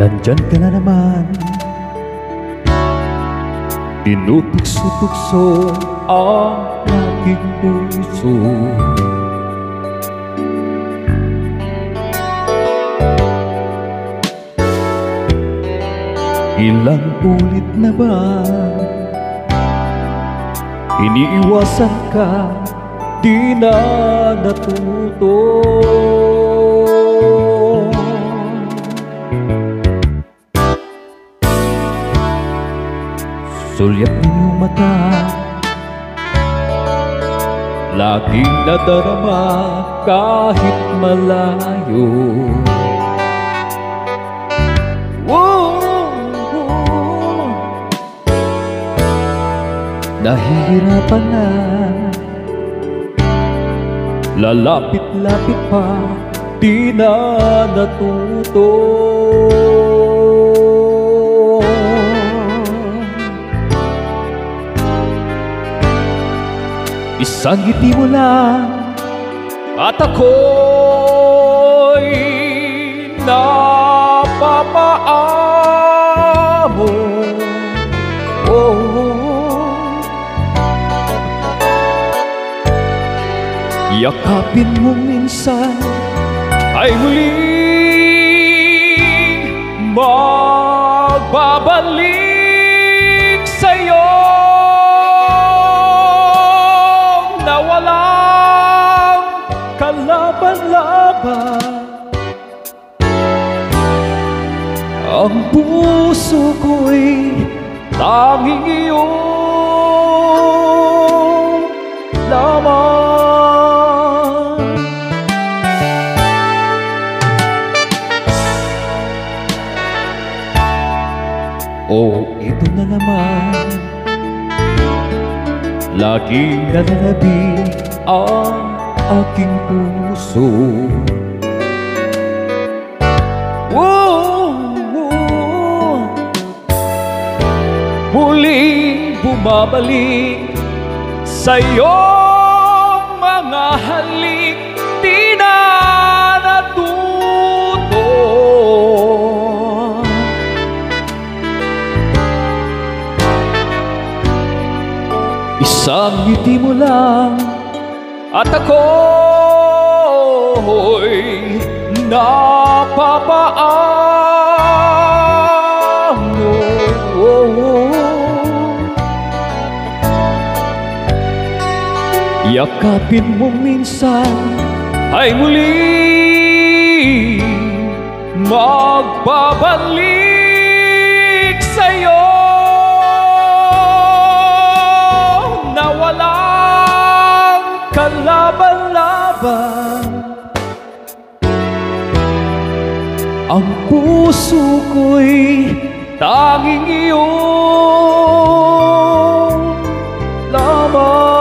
Nandyan ka na naman, tinutugso-tugso ang aking puso. Ilang ulit na ba iniiwasan ka, di na natuto. Sulyap iyong mata, laging nadarama kahit malayo. Nahihirapan na, lalapit-lapit pa, di na natuto. Isang ngiti mo lang at ako'y napapaamo. Yakapin mo minsan ay muling magbabalik sa'yo na walang kalaban-laban. Ang puso ko'y tanging iyong lamang. Oh, ito na naman, laging nananabik ang aking puso. Muling bumabalik sa iyong mga halik, di na natuto. Isang ngiti mo lang at ako'y napapaamo. Yakapin mo minsan ay muli magbabalik sa'yo na walang kalaban-laban. Ang puso ko'y tanging iyong lamang.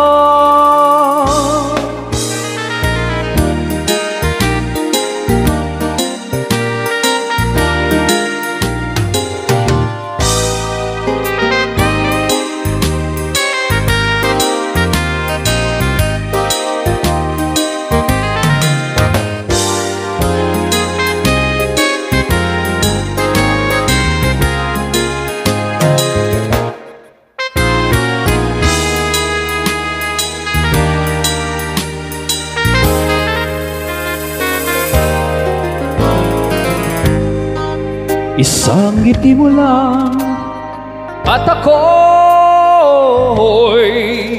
Isang ngiti mo lang at ako'y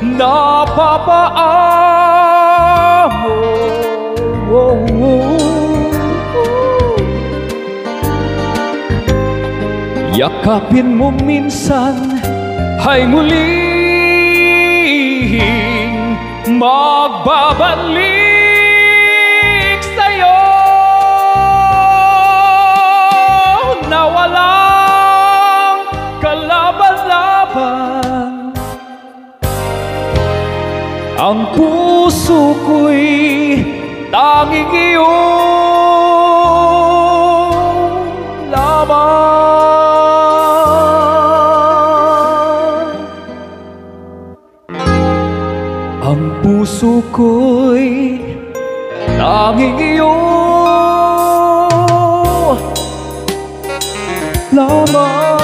napapaamo. Yakapin mo minsan ay muling magbabalik sa'yo na walang kalaban-laban. Ang puso ko'y tanging iyong lamang. Ang puso ko'y tanging iyong Love mo